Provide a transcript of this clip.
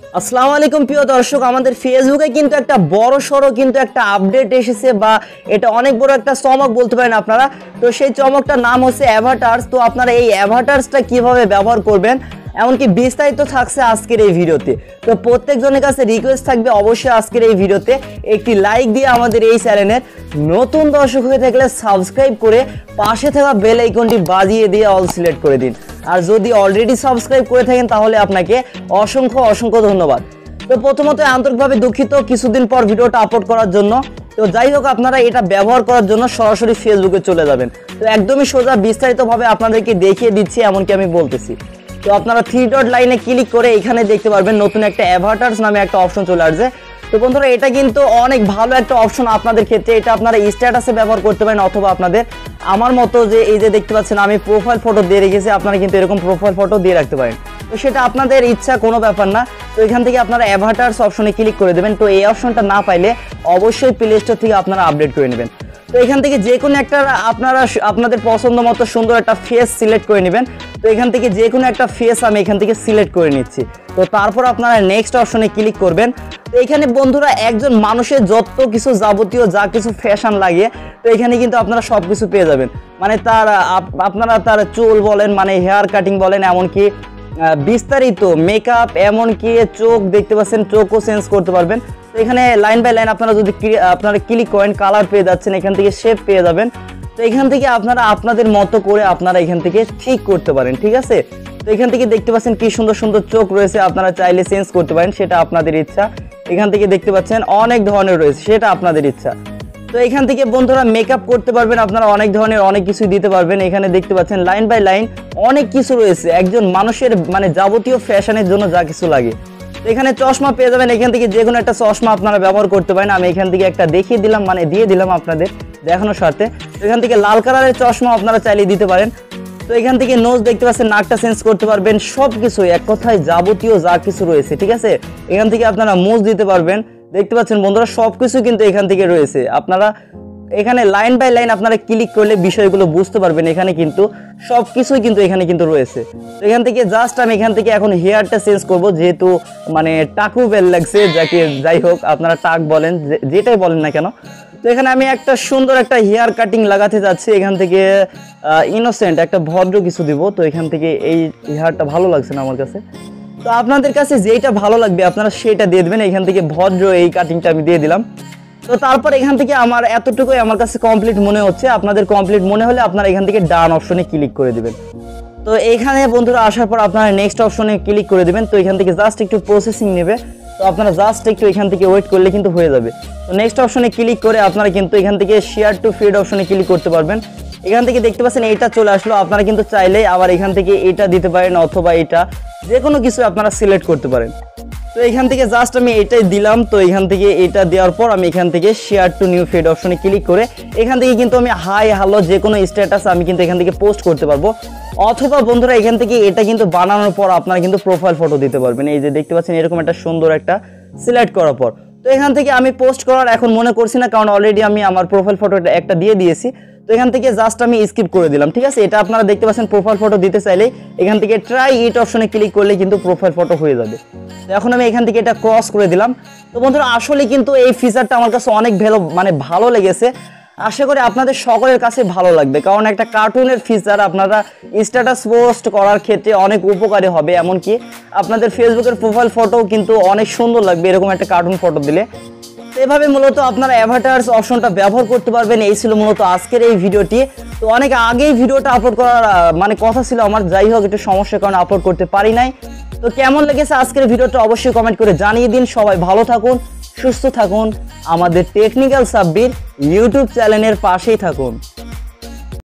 আসসালামু আলাইকুম প্রিয় দর্শক, আমাদের ফেসবুকে কিন্তু একটা বড় সড়ো কিন্তু একটা আপডেট এসেছে বা এটা অনেক বড় একটা চমক বলতে পারেন আপনারা। তো সেই চমকটার নাম হচ্ছে অ্যাভাটার্স। তো আপনারা এই অ্যাভাটার্সটা কিভাবে ব্যবহার করবেন এমনকি বিস্তারিত থাকছে আজকের এই ভিডিওতে। তো প্রত্যেকজনের কাছে রিকোয়েস্ট থাকবে অবশ্যই আজকের এই ভিডিওতে একটি লাইক দিয়ে আমাদের এই চ্যানেলের নতুন দর্শক হয়ে থাকলে সাবস্ক্রাইব করে পাশে থাকা বেল আইকনটি বাজিয়ে দিয়ে অল সিলেক্ট করে দিন। আর যদি অলরেডি সাবস্ক্রাইব করে থাকেন তাহলে আপনাকে অসংখ্য ধন্যবাদ। তো প্রথমত আন্তরিকভাবে দুঃখিত কিছুদিন পর ভিডিওটা আপলোড করার জন্য। তো যাই হোক, আপনারা এটা ব্যবহার করার জন্য সরাসরি ফেসবুকে চলে যাবেন। তো একদমই সোজা বিস্তারিতভাবে আপনাদেরকে দেখিয়ে দিচ্ছি এমনকি আমি বলতেছি। তো আপনারা 3 ডট লাইনে ক্লিক করে এখানে দেখতে পারবেন নতুন একটা অ্যাভাটার্স নামে একটা অপশন চলে আসছে। তো বন্ধুরা, এটা কিন্তু অনেক ভালো একটা অপশন আপনাদের ক্ষেত্রে। এটা আপনারা স্ট্যাটাসে ব্যবহার করতে পারেন অথবা আপনাদের আমার মতো যে এই যে দেখতে পাচ্ছেন আমি প্রোফাইল ফটো দিয়ে রেখেছি, আপনারা কিন্তু এরকম প্রোফাইল ফটো দিয়ে রাখতে পারেন। তো সেটা আপনাদের ইচ্ছা, কোনো ব্যাপার না। তো এখান থেকে আপনারা অ্যাভাটার্স অপশনে ক্লিক করে দেবেন। তো এই অপশনটা না পাইলে অবশ্যই প্লে স্টোর থেকে আপনারা আপডেট করে নেবেন। তো এখান থেকে যে কোনো একটা আপনারা আপনাদের পছন্দ মতো সুন্দর একটা ফেস সিলেক্ট করে নেবেন। তো এখান থেকে যে কোনো একটা ফেস আমি এখান থেকে সিলেক্ট করে নিচ্ছি। তো তারপর আপনারা নেক্সট অপশনে ক্লিক করবেন। তো এখানে বন্ধুরা একজন মানুষের যত কিছু যাবতীয় যা কিছু ফ্যাশন লাগে তো এখানে কিন্তু আপনারা সব কিছু পেয়ে যাবেন। মানে আপনারা তার চুল বলেন, মানে হেয়ার কাটিং বলেন, এমনকি বিস্তারিত মেকআপ, এমনকি চোখ দেখতে পাচ্ছেন, চোখও চেঞ্জ করতে পারবেন। তো এখানে লাইন বাই লাইন আপনারা যদি আপনারা ক্লিক করেন কালার পেয়ে যাচ্ছেন, এখান থেকে শেপ পেয়ে যাবেন। তো এখান থেকে আপনারা আপনাদের মতো করে আপনারা এখান থেকে ঠিক করতে পারেন, ঠিক আছে। তো এখান থেকে দেখতে পাচ্ছেন কি সুন্দর সুন্দর চোখ রয়েছে, আপনারা চাইলে চেঞ্জ করতে পারেন, সেটা আপনাদের ইচ্ছা। এখান থেকে দেখতে পাচ্ছেন অনেক ধরনের রয়েছে, সেটা আপনাদের ইচ্ছা। তো এখান থেকে বন্ধুরা মেকআপ করতে পারবেন, আপনারা অনেক ধরনের অনেক কিছু দিতে পারবেন। এখানে দেখতে পাচ্ছেন লাইন বাই লাইন অনেক কিছু রয়েছে একজন মানুষের মানে যাবতীয় ফ্যাশনের জন্য যা কিছু লাগে। তো এখানে চশমা পেয়ে যাবেন, এখান থেকে যে কোনো একটা চশমা আপনারা ব্যবহার করতে পারেন। আমি এখান থেকে একটা দেখিয়ে দিলাম, মানে দিয়ে দিলাম আপনাদের দেখানোর স্বার্থে। তো এখান থেকে লাল কালারের চশমা আপনারা চাইলে দিতে পারেন। তো এখান থেকে নোজ দেখতে পাচ্ছেন, নাকটা চেঞ্জ করতে পারবেন, সব কিছু এক কথায় যাবতীয় যা কিছু রয়েছে, ঠিক আছে। এখান থেকে আপনারা মুজ দিতে পারবেন, দেখতে পাচ্ছেন বন্ধুরা সব কিছু কিন্তু এখান থেকে রয়েছে। আপনারা এখানে লাইন বাই লাইন আপনারা ক্লিক করলে বিষয়গুলো বুঝতে পারবেন। এখানে কিন্তু সব কিছুই কিন্তু এখানে কিন্তু রয়েছে। তো এখান থেকে জাস্ট আমি এখান থেকে এখন হেয়ারটা চেঞ্জ করব, যেহেতু মানে টাকু বেল লাগছে, যাই হোক আপনারা টাক বলেন, যেটাই বলেন না কেন। তো এখানে আমি একটা সুন্দর একটা হেয়ার কাটিং লাগাতে যাচ্ছি। এখান থেকে ইনোসেন্ট একটা ভদ্র কিছু দিব। তো এখান থেকে এই হেয়ারটা ভালো লাগছে না আমার কাছে। তো আপনাদের কাছে যেটা ভালো লাগবে আপনারা সেটা দিয়ে দেবেন। এখান থেকে ভদ্র এই কাটিংটা আমি দিয়ে দিলাম। তো তারপর এখান থেকে আমার এতটুকুই আমার কাছে কমপ্লিট মনে হচ্ছে। আপনাদের কমপ্লিট মনে হলে আপনারা এখান থেকে ডান অপশনে ক্লিক করে দিবেন। তো এইখানে বন্ধুরা আসার পর আপনারা নেক্সট অপশনে ক্লিক করে দিবেন। তো এখান থেকে জাস্ট একটু প্রসেসিং নেবে, তো আপনারা জাস্ট একটু এখান থেকে ওয়েট করলে কিন্তু হয়ে যাবে। তো নেক্সট অপশনে ক্লিক করে আপনারা কিন্তু এখান থেকে শেয়ার টু ফিড অপশনে ক্লিক করতে পারবেন। এখান থেকে দেখতে পাচ্ছেন এইটা চলে আসলো। আপনারা কিন্তু চাইলেই আবার এখান থেকে এটা দিতে পারেন অথবা এটা যে কোনো কিছু আপনারা সিলেক্ট করতে পারেন। তো এখান থেকে জাস্ট আমি এটাই দিলাম। তো এখান থেকে এটা দেওয়ার পর আমি এখান থেকে শেয়ার টু নিউ ফিড অপশনে ক্লিক করে এখান থেকে কিন্তু আমি হাই হ্যালো যে কোনো স্ট্যাটাস আমি কিন্তু এখান থেকে পোস্ট করতে পারবো। অথবা বন্ধুরা এখান থেকে এটা কিন্তু বানানোর পর আপনারা কিন্তু প্রোফাইল ফটো দিতে পারবেন। এই যে দেখতে পাচ্ছেন এরকম একটা সুন্দর একটা সিলেক্ট করার পর তো এখান থেকে আমি পোস্ট করার এখন মনে করছি না, কারণ অলরেডি আমি আমার প্রোফাইল ফটোটা একটা দিয়ে দিয়েছি। তো এখান থেকে জাস্ট আমি স্কিপ করে দিলাম, ঠিক আছে। এটা আপনারা দেখতে পাচ্ছেন প্রোফাইল ফটো দিতে চাইলে এখান থেকে ট্রাই ইট অপশনে ক্লিক করলে কিন্তু প্রোফাইল ফটো হয়ে যাবে। তো এখন আমি এখান থেকে এটা ক্রস করে দিলাম। তো বন্ধুরা আসলে কিন্তু এই ফিচারটা আমার কাছে অনেক ভালো লেগেছে। আশা করি আপনাদের সকলের কাছে ভালো লাগবে, কারণ একটা কার্টুনের ফিচার আপনারা স্ট্যাটাস পোস্ট করার ক্ষেত্রে অনেক উপকারী হবে। এমনকি আপনাদের ফেসবুকের প্রোফাইল ফটোও কিন্তু অনেক সুন্দর লাগবে এরকম একটা কার্টুন ফটো দিলে। এভাবে মূলত আপনারা অ্যাভাটার্স অপশনটা ব্যবহার করতে পারবেন। এই ছিল মূলত আজকের এই ভিডিওটি। তো অনেক আগেই ভিডিওটা আপলোড করার মানে কথা ছিল আমার, যাই হোক একটু সমস্যার কারণে আপলোড করতে পারি নাই। তো কেমন লেগেছে আজকের ভিডিওটা অবশ্যই কমেন্ট করে জানিয়ে দিন। সবাই ভালো থাকুন, সুস্থ থাকুন, আমাদের টেকনিক্যাল সাব্বির ইউটিউব চ্যানেলের পাশেই থাকুন।